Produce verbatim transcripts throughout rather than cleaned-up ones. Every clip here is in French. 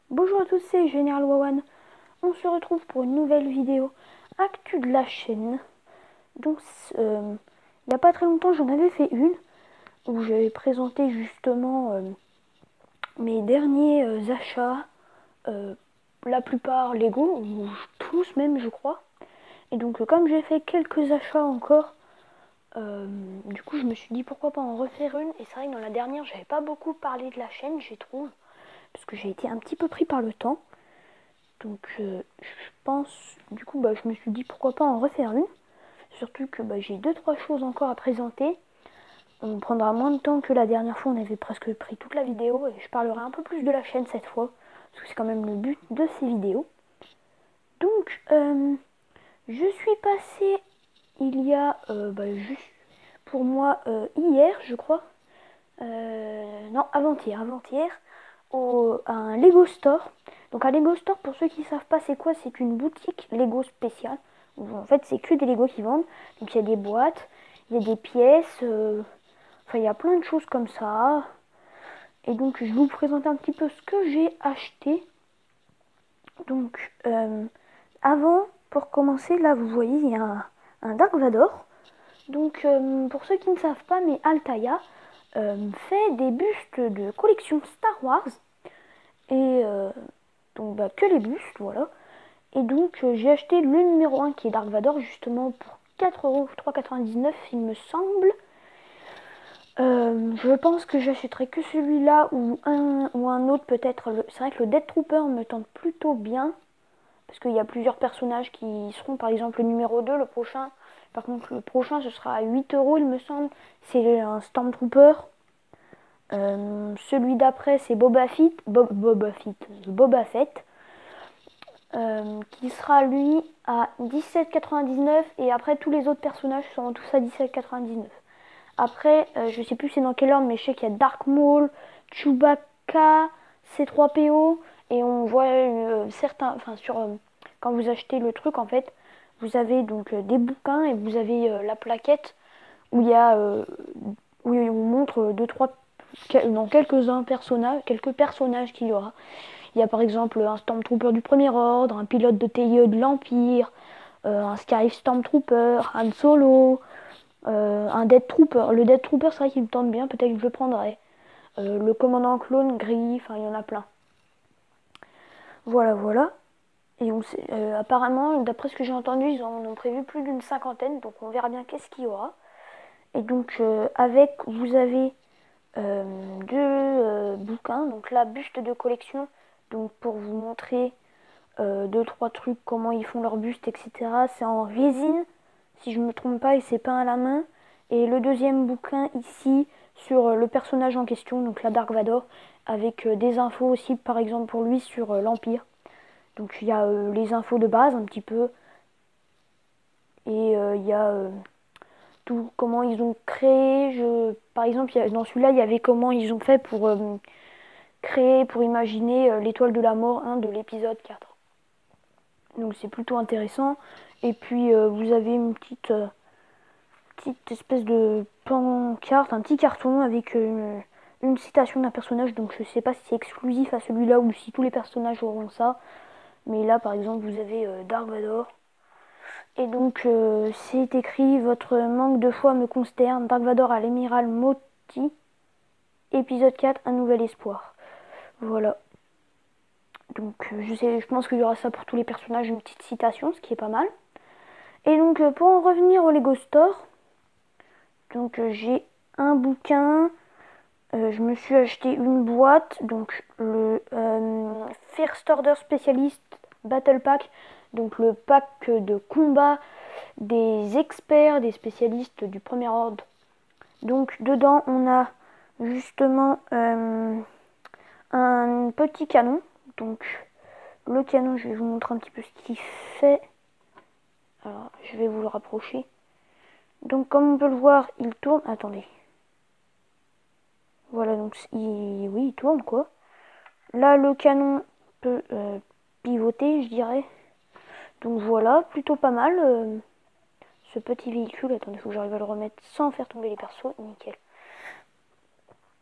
Bonjour à tous, c'est Général Wawan. On se retrouve pour une nouvelle vidéo actu de la chaîne. Donc, euh, il n'y a pas très longtemps, j'en avais fait une où j'avais présenté justement euh, mes derniers euh, achats, euh, la plupart Lego, ou tous même, je crois. Et donc, euh, comme j'ai fait quelques achats encore, euh, du coup, je me suis dit pourquoi pas en refaire une. Et c'est vrai que dans la dernière, j'avais pas beaucoup parlé de la chaîne, j'y trouve, parce que j'ai été un petit peu pris par le temps. Donc euh, je pense, du coup bah, je me suis dit pourquoi pas en refaire une. Surtout que bah, j'ai deux trois choses encore à présenter. On prendra moins de temps que la dernière fois, on avait presque pris toute la vidéo et je parlerai un peu plus de la chaîne cette fois. Parce que c'est quand même le but de ces vidéos. Donc euh, je suis passée il y a euh, bah, juste pour moi euh, hier je crois. Euh, non avant-hier, avant-hier au, à un Lego Store. Donc un Lego Store, pour ceux qui ne savent pas c'est quoi, c'est une boutique Lego spéciale. Où, en fait c'est que des Lego qui vendent. Donc il y a des boîtes, il y a des pièces, euh, enfin il y a plein de choses comme ça. Et donc je vais vous présenter un petit peu ce que j'ai acheté. Donc euh, avant, pour commencer, là vous voyez il y a un, un Dark Vador. Donc euh, pour ceux qui ne savent pas, mais Altaïa euh, fait des bustes de collection Star Wars. Et euh, donc bah, que les bustes, voilà. Et donc euh, j'ai acheté le numéro un qui est Dark Vador justement pour quatre euros, trois euros quatre-vingt-dix-neuf il me semble. Euh, je pense que j'achèterai que celui-là ou un, ou un autre peut-être. C'est vrai que le Death Trooper me tente plutôt bien. Parce qu'il y a plusieurs personnages qui seront, par exemple le numéro deux, le prochain. Par contre le prochain ce sera à huit euros il me semble. C'est un Stormtrooper. Euh, celui d'après c'est Boba Fett. Bob, Boba Fett. Boba Fett. Euh, qui sera lui à dix-sept euros quatre-vingt-dix-neuf et après tous les autres personnages seront tous à dix-sept euros quatre-vingt-dix-neuf. Après, euh, je sais plus c'est dans quel ordre, mais je sais qu'il y a Dark Maul, Chewbacca, C trois P O et on voit euh, certains, enfin sur euh, quand vous achetez le truc en fait, vous avez donc euh, des bouquins et vous avez euh, la plaquette où il y a euh, où on vous montre deux trois dans quelques-uns personnages, quelques personnages qu'il y aura. Il y a par exemple un Stormtrooper du Premier Ordre, un pilote de T I E de l'Empire, euh, un Scarif Stormtrooper, Han Solo, euh, un Death Trooper. Le Death Trooper, c'est vrai qu'il me tente bien, peut-être que je le prendrai. Euh, le commandant clone gris, enfin il y en a plein. Voilà, voilà. Et on sait, euh, apparemment, d'après ce que j'ai entendu, ils en ont prévu plus d'une cinquantaine, donc on verra bien qu'est-ce qu'il y aura. Et donc euh, avec, vous avez euh, deux euh, bouquins, donc la buste de collection, donc pour vous montrer euh, deux trois trucs, comment ils font leur buste, et cetera. C'est en résine, si je me trompe pas, et c'est peint à la main. Et le deuxième bouquin ici sur le personnage en question, donc la Dark Vador, avec euh, des infos aussi, par exemple pour lui sur euh, l'Empire. Donc il y a euh, les infos de base un petit peu, et euh, il y a euh, tout comment ils ont créé. Je, par exemple, y a, dans celui-là, il y avait comment ils ont fait pour euh, créer, pour imaginer euh, l'étoile de la mort un de l'épisode quatre. Donc c'est plutôt intéressant. Et puis euh, vous avez une petite, euh, petite espèce de pancarte, un petit carton avec une, une citation d'un personnage. Donc je sais pas si c'est exclusif à celui-là ou si tous les personnages auront ça. Mais là par exemple vous avez euh, Dark Vador. Et donc euh, c'est écrit: votre manque de foi me consterne. Dark Vador à l'amiral Moti. Épisode quatre, un nouvel espoir. Voilà. Donc euh, je sais, je pense qu'il y aura ça pour tous les personnages, une petite citation, ce qui est pas mal. Et donc euh, pour en revenir au Lego Store, donc euh, j'ai un bouquin, euh, je me suis acheté une boîte, donc le euh, First Order Specialist Battle Pack, donc le pack de combat des experts, des spécialistes du premier ordre. Donc dedans on a justement euh, un petit canon, donc le canon, je vais vous montrer un petit peu ce qu'il fait. Alors je vais vous le rapprocher. Donc comme on peut le voir, il tourne. Attendez. Voilà, donc il, oui, il tourne quoi. Là, le canon peut euh, pivoter, je dirais. Donc voilà, plutôt pas mal. Euh, ce petit véhicule. Attendez, il faut que j'arrive à le remettre sans faire tomber les persos. Nickel.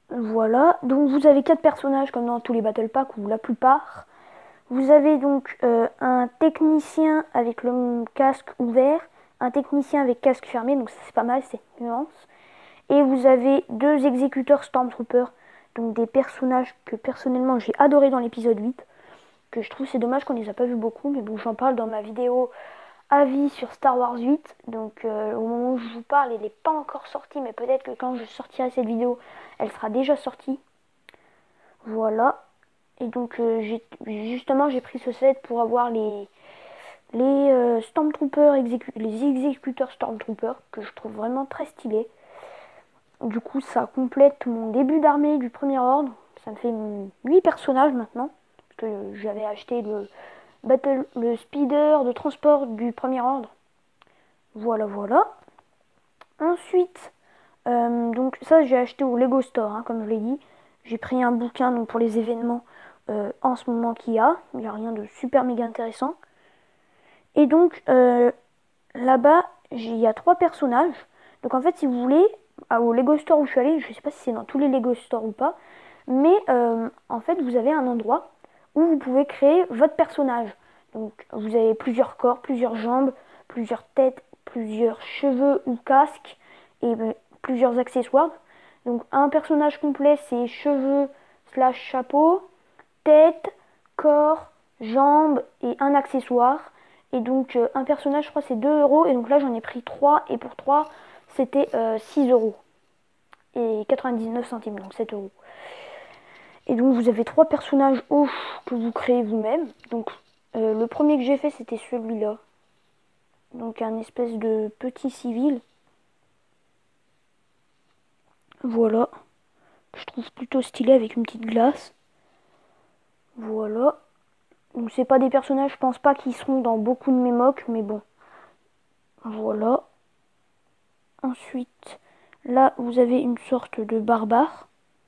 Voilà, donc vous avez quatre personnages comme dans tous les Battle Packs ou la plupart. Vous avez donc euh, un technicien avec le casque ouvert, un technicien avec casque fermé, donc ça c'est pas mal, c'est une nuance. Et vous avez deux exécuteurs Stormtroopers, donc des personnages que personnellement j'ai adoré dans l'épisode huit, que je trouve c'est dommage qu'on les a pas vus beaucoup, mais bon j'en parle dans ma vidéo avis sur Star Wars huit, donc euh, au moment où je vous parle elle n'est pas encore sortie, mais peut-être que quand je sortirai cette vidéo elle sera déjà sortie. Voilà, et donc euh, j'ai justement j'ai pris ce set pour avoir les les euh, Stormtroopers, exécu les exécuteurs Stormtroopers, que je trouve vraiment très stylés. Du coup ça complète mon début d'armée du premier ordre, ça me fait huit personnages maintenant, parce que j'avais acheté le Battle, le speeder de transport du premier ordre. Voilà, voilà. Ensuite, euh, donc ça j'ai acheté au Lego Store, hein, comme je l'ai dit. J'ai pris un bouquin donc, pour les événements euh, en ce moment qu'il y a. Il n'y a rien de super méga intéressant. Et donc euh, là-bas, il y a trois personnages. Donc en fait, si vous voulez, au Lego Store où je suis allée, je ne sais pas si c'est dans tous les Lego Store ou pas, mais euh, en fait, vous avez un endroit où vous pouvez créer votre personnage. Donc vous avez plusieurs corps, plusieurs jambes, plusieurs têtes, plusieurs cheveux ou casques et ben, plusieurs accessoires. Donc un personnage complet, c'est cheveux slash chapeau, tête, corps, jambes et un accessoire. Et donc euh, un personnage, je crois, c'est deux euros. Et donc là, j'en ai pris trois. Et pour trois, c'était euh, six euros. Et quatre-vingt-dix-neuf centimes, donc sept euros. Et donc vous avez trois personnages ouf que vous créez vous-même. Donc euh, le premier que j'ai fait, c'était celui-là. Donc un espèce de petit civil. Voilà. Je trouve plutôt stylé avec une petite glace. Voilà. Donc c'est pas des personnages, je pense pas qu'ils seront dans beaucoup de mes mocks, mais bon. Voilà. Ensuite, là vous avez une sorte de barbare.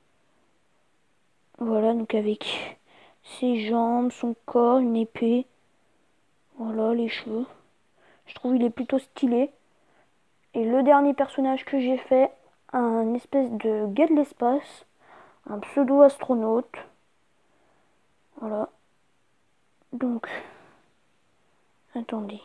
Voilà, donc avec ses jambes, son corps, une épée. Voilà, les cheveux. Je trouve il est plutôt stylé. Et le dernier personnage que j'ai fait, un espèce de gars de l'espace, un pseudo-astronaute. Voilà. Donc, attendez.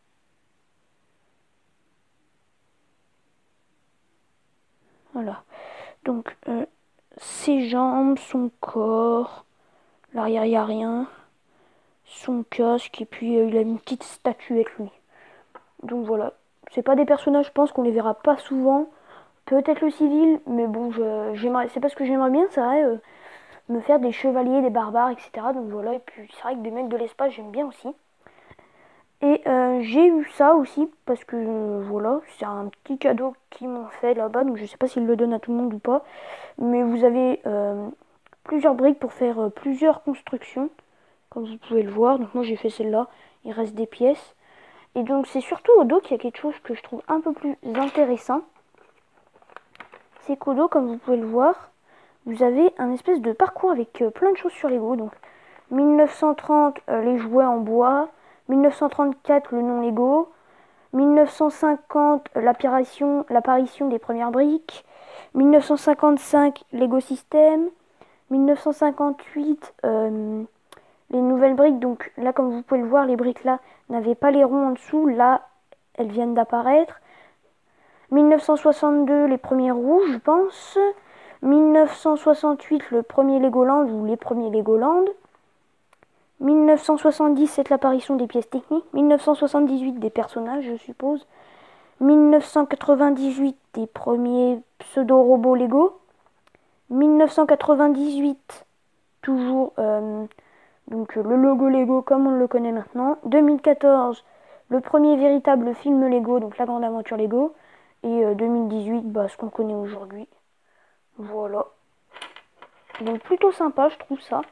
Voilà. Donc, euh, ses jambes, son corps, l'arrière, il n'y a rien. Son casque, et puis euh, il a une petite statuette, lui. Donc voilà. C'est pas des personnages, je pense qu'on les verra pas souvent. Peut-être le civil, mais bon, j'aimerais, c'est parce que j'aimerais bien, c'est vrai, euh, me faire des chevaliers, des barbares, et cetera. Donc voilà, et puis c'est vrai que des mecs de l'espace, j'aime bien aussi. Et euh, j'ai eu ça aussi, parce que euh, voilà, c'est un petit cadeau qu'ils m'ont fait là-bas, donc je sais pas s'ils le donnent à tout le monde ou pas. Mais vous avez euh, plusieurs briques pour faire euh, plusieurs constructions, comme vous pouvez le voir. Donc moi j'ai fait celle-là, il reste des pièces. Et donc c'est surtout au dos qu'il y a quelque chose que je trouve un peu plus intéressant. C'est qu'au dos, comme vous pouvez le voir, vous avez un espèce de parcours avec euh, plein de choses sur Lego. Donc mille neuf cent trente, euh, les jouets en bois. mille neuf cent trente-quatre, le non Lego. mille neuf cent cinquante, l'apparition, l'apparition des premières briques. mille neuf cent cinquante-cinq, Lego System. mille neuf cent cinquante-huit, euh, les nouvelles briques. Donc là, comme vous pouvez le voir, les briques là n'avaient pas les ronds en dessous. Là, elles viennent d'apparaître. mille neuf cent soixante-deux, les premiers rouges, je pense. mille neuf cent soixante-huit, le premier Legoland ou les premiers Legoland. mille neuf cent soixante-dix-sept, l'apparition des pièces techniques. mille neuf cent soixante-dix-huit, des personnages, je suppose. mille neuf cent quatre-vingt-dix-huit, des premiers pseudo-robots Lego. mille neuf cent quatre-vingt-dix-huit, toujours euh, donc, le logo Lego comme on le connaît maintenant. deux mille quatorze, le premier véritable film Lego, donc la grande aventure Lego. Et euh, deux mille dix-huit, bah, ce qu'on connaît aujourd'hui. Voilà. Donc plutôt sympa, je trouve ça.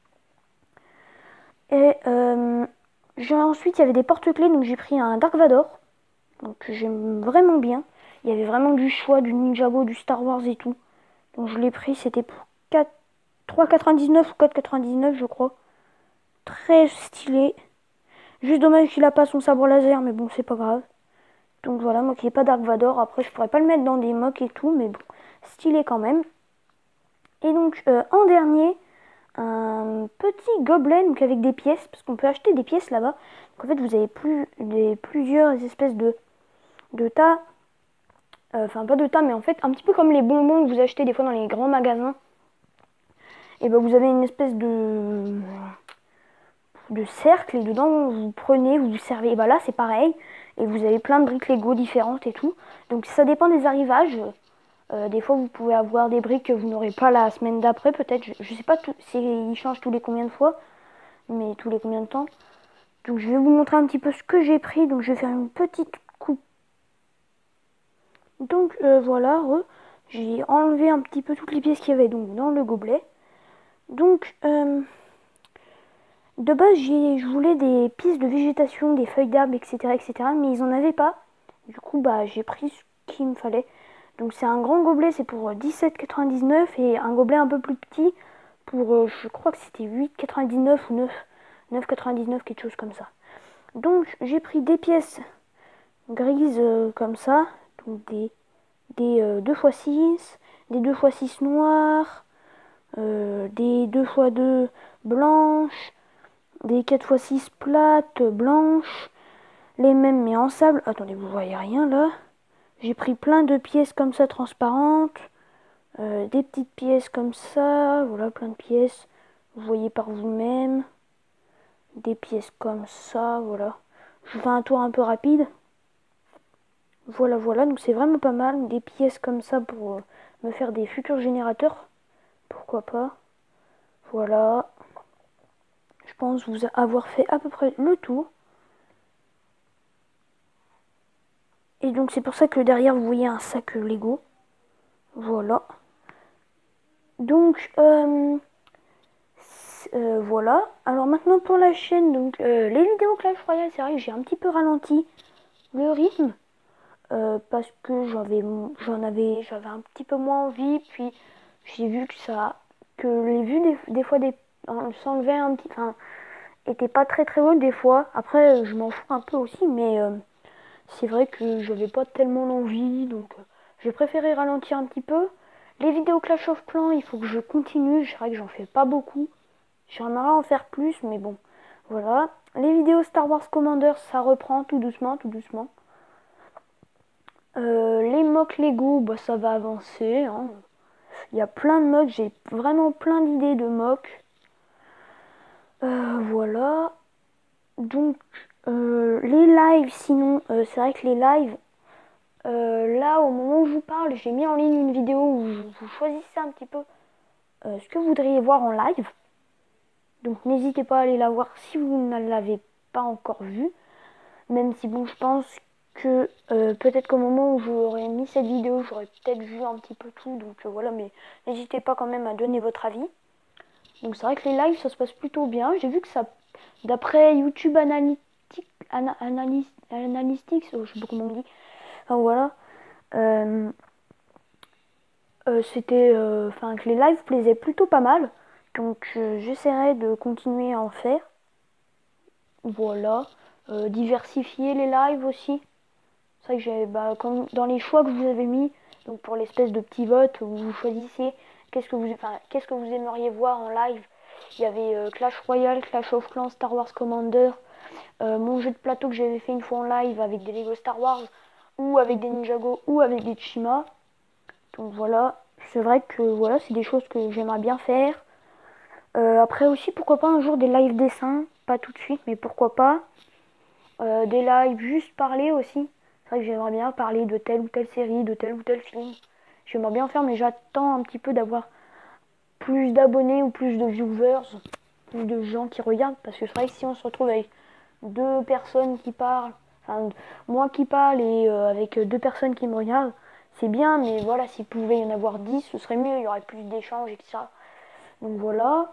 Et euh, ensuite, il y avait des porte-clés, donc j'ai pris un Dark Vador. Donc j'aime vraiment bien. Il y avait vraiment du choix, du Ninjago, du Star Wars et tout. Donc je l'ai pris, c'était pour trois quatre-vingt-dix-neuf ou quatre quatre-vingt-dix-neuf, je crois. Très stylé. Juste dommage qu'il a pas son sabre laser, mais bon, c'est pas grave. Donc voilà, moi qui n'ai pas Dark Vador, après je pourrais pas le mettre dans des mocks et tout, mais bon, stylé quand même. Et donc euh, en dernier, un petit gobelet donc avec des pièces, parce qu'on peut acheter des pièces là-bas. Donc en fait vous avez plus des plusieurs espèces de, de tas, enfin euh, pas de tas, mais en fait un petit peu comme les bonbons que vous achetez des fois dans les grands magasins. Et ben vous avez une espèce de de cercle et dedans vous prenez, vous vous servez. Et ben là c'est pareil, et vous avez plein de briques Lego différentes et tout. Donc ça dépend des arrivages. Euh, des fois, vous pouvez avoir des briques que vous n'aurez pas la semaine d'après, peut-être. Je, je sais pas tout, si ils changent tous les combien de fois, mais tous les combien de temps. Donc, je vais vous montrer un petit peu ce que j'ai pris. Donc, je vais faire une petite coupe. Donc, euh, voilà, j'ai enlevé un petit peu toutes les pièces qu'il y avait donc dans le gobelet. Donc, euh, de base, je voulais des pistes de végétation, des feuilles d'arbres, et cetera, et cetera. Mais ils en avaient pas. Du coup, bah, j'ai pris ce qu'il me fallait. Donc c'est un grand gobelet, c'est pour dix-sept quatre-vingt-dix-neuf, et un gobelet un peu plus petit pour, euh, je crois que c'était huit quatre-vingt-dix-neuf ou neuf quatre-vingt-dix-neuf, quelque chose comme ça. Donc j'ai pris des pièces grises euh, comme ça, donc des, des euh, deux fois six, des deux fois six noirs, euh, des deux fois deux blanches, des quatre fois six plates blanches, les mêmes mais en sable. Attendez, vous voyez rien là. J'ai pris plein de pièces comme ça transparentes, euh, des petites pièces comme ça, voilà, plein de pièces, vous voyez par vous-même, des pièces comme ça, voilà. Je fais un tour un peu rapide. Voilà, voilà, donc c'est vraiment pas mal, des pièces comme ça pour euh, me faire des futurs générateurs, pourquoi pas. Voilà, je pense vous avoir fait à peu près le tour. Et donc c'est pour ça que derrière vous voyez un sac Lego. Voilà. Donc, euh, euh, voilà. Alors maintenant pour la chaîne, donc euh, les vidéos Clash Royale, c'est vrai que j'ai un petit peu ralenti le rythme. Euh, parce que j'avais j'en avais j'avais un petit peu moins envie, puis j'ai vu que ça que les vues des, des fois des s'enlevaient un petit, enfin étaient pas très très hautes des fois. Après je m'en fous un peu aussi, mais euh, c'est vrai que j'avais pas tellement l'envie, donc euh, j'ai préféré ralentir un petit peu. Les vidéos Clash of Clans, il faut que je continue, c'est vrai que j'en fais pas beaucoup, j'aimerais en faire plus, mais bon, voilà. Les vidéos Star Wars Commander, ça reprend tout doucement, tout doucement. Euh, les mocks Lego, bah, ça va avancer. Hein. Il y a plein de mocks, j'ai vraiment plein d'idées de mocks. Euh, voilà. Donc, euh, les lives, sinon, euh, c'est vrai que les lives, euh, là, au moment où je vous parle, j'ai mis en ligne une vidéo où vous choisissez un petit peu euh, ce que vous voudriez voir en live. Donc, n'hésitez pas à aller la voir si vous ne l'avez pas encore vue. Même si, bon, je pense que euh, peut-être qu'au moment où j'aurais mis cette vidéo, j'aurais peut-être vu un petit peu tout. Donc euh, voilà, mais n'hésitez pas quand même à donner votre avis. Donc c'est vrai que les lives, ça se passe plutôt bien. J'ai vu que ça, d'après YouTube Analytics, ana, analyse, Analytics, oh, je sais pas comment on dit. Enfin voilà. Euh, euh, c'était, enfin, euh, que les lives plaisaient plutôt pas mal. Donc euh, j'essaierai de continuer à en faire. Voilà. Euh, diversifier les lives aussi. C'est vrai que j'ai, bah, comme dans les choix que vous avez mis, donc pour l'espèce de petit vote où vous choisissez qu'est-ce que vous, enfin, qu'est-ce que vous aimeriez voir en live. Il y avait euh, Clash Royale, Clash of Clans, Star Wars Commander, euh, mon jeu de plateau que j'avais fait une fois en live avec des Lego Star Wars, ou avec des Ninjago, ou avec des Chima. Donc voilà, c'est vrai que voilà, c'est des choses que j'aimerais bien faire. Euh, après aussi, pourquoi pas un jour des live dessins, pas tout de suite, mais pourquoi pas. Euh, des lives juste parler aussi. C'est vrai que j'aimerais bien parler de telle ou telle série, de tel ou tel film. J'aimerais bien faire, mais j'attends un petit peu d'avoir plus d'abonnés ou plus de viewers, plus de gens qui regardent. Parce que c'est vrai que si on se retrouve avec deux personnes qui parlent, enfin moi qui parle et euh, avec deux personnes qui me regardent, c'est bien, mais voilà, s'il pouvait y en avoir dix, ce serait mieux, il y aurait plus d'échanges, et cetera. Donc voilà.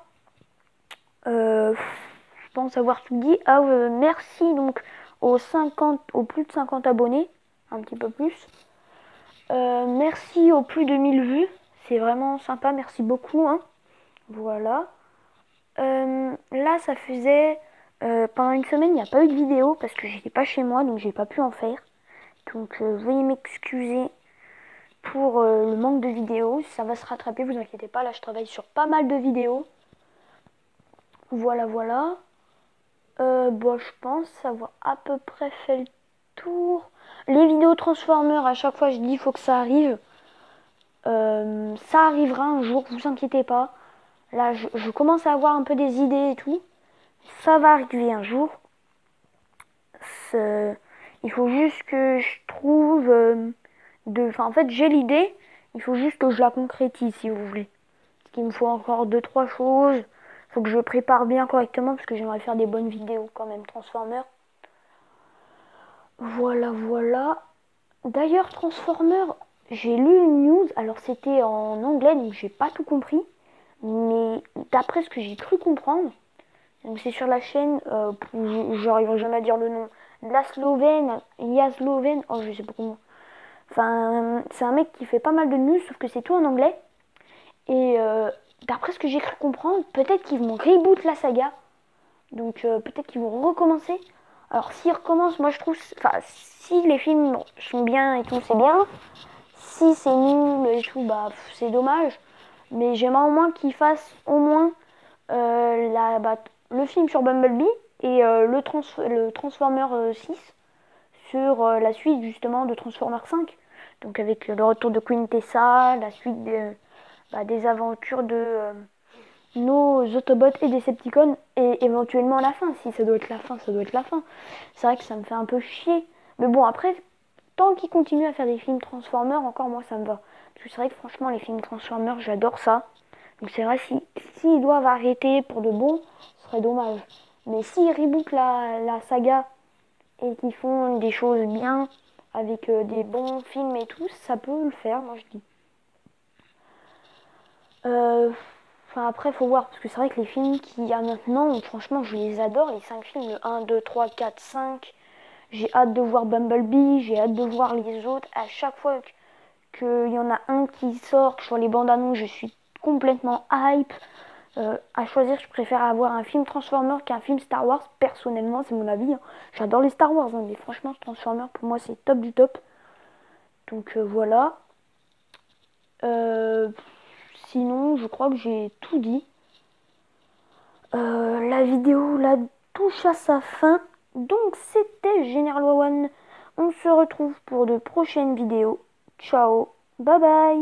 Euh, je pense avoir tout dit. Ah, euh, merci donc aux cinquante, aux plus de cinquante abonnés, un petit peu plus. Euh, merci aux plus de mille vues, c'est vraiment sympa, merci beaucoup. Hein. Voilà. Euh, là, ça faisait euh, pendant une semaine, il n'y a pas eu de vidéo parce que j'étais pas chez moi, donc j'ai pas pu en faire. Donc euh, veuillez m'excuser pour euh, le manque de vidéos. Ça va se rattraper, vous inquiétez pas. Là, je travaille sur pas mal de vidéos. Voilà, voilà. Euh, bon, je pense avoir à peu près fait le tour. Les vidéos Transformers, à chaque fois, je dis il faut que ça arrive. Euh, ça arrivera un jour, vous inquiétez pas. Là, je, je commence à avoir un peu des idées et tout. Ça va arriver un jour. Il faut juste que je trouve euh, de. Enfin, en fait, j'ai l'idée. Il faut juste que je la concrétise, si vous voulez. Parce qu'il me faut encore deux, trois choses. Il faut que je prépare bien correctement parce que j'aimerais faire des bonnes vidéos quand même, Transformers. Voilà, voilà. D'ailleurs, Transformers, j'ai lu une news. Alors, c'était en anglais, donc j'ai pas tout compris. Mais d'après ce que j'ai cru comprendre, donc c'est sur la chaîne, euh, j'arrive jamais à dire le nom, la Slovène, Yasloven, oh je sais pas comment. Enfin, c'est un mec qui fait pas mal de news, sauf que c'est tout en anglais. Et euh, d'après ce que j'ai cru comprendre, peut-être qu'ils vont reboot la saga. Donc euh, peut-être qu'ils vont recommencer. Alors s'ils recommencent, moi je trouve, enfin si les films sont bien et tout, c'est bien. Si c'est nul et tout, bah c'est dommage. Mais j'aimerais au moins qu'ils fassent au moins euh, la, bah, le film sur Bumblebee et euh, le, trans le Transformer euh, six sur euh, la suite justement de Transformer cinq. Donc avec le retour de Queen Tessa, la suite des, bah, des aventures de euh, nos Autobots et Decepticons et éventuellement la fin. Si ça doit être la fin, ça doit être la fin. C'est vrai que ça me fait un peu chier. Mais bon, après, tant qu'ils continuent à faire des films Transformers, encore moi ça me va. Parce que c'est vrai que franchement, les films Transformers, j'adore ça. Donc c'est vrai, s'ils si, doivent arrêter pour de bon, ce serait dommage. Mais s'ils rebootent la, la saga et qu'ils font des choses bien, avec euh, des bons films et tout, ça peut le faire, moi je dis. Euh, Enfin après, faut voir, parce que c'est vrai que les films qu'il y a maintenant, franchement, je les adore. Les cinq films, le un, deux, trois, quatre, cinq. J'ai hâte de voir Bumblebee, j'ai hâte de voir les autres. À chaque fois qu'il y en a un qui sort, que je vois les bandes annonces, je suis complètement hype. Euh, à choisir, je préfère avoir un film Transformers qu'un film Star Wars. Personnellement, c'est mon avis, hein. J'adore les Star Wars, hein, mais franchement, Transformers, pour moi, c'est top du top. Donc euh, voilà. Euh, Sinon, je crois que j'ai tout dit. Euh, la vidéo là touche à sa fin. Donc c'était General Wawan. On se retrouve pour de prochaines vidéos. Ciao, bye bye.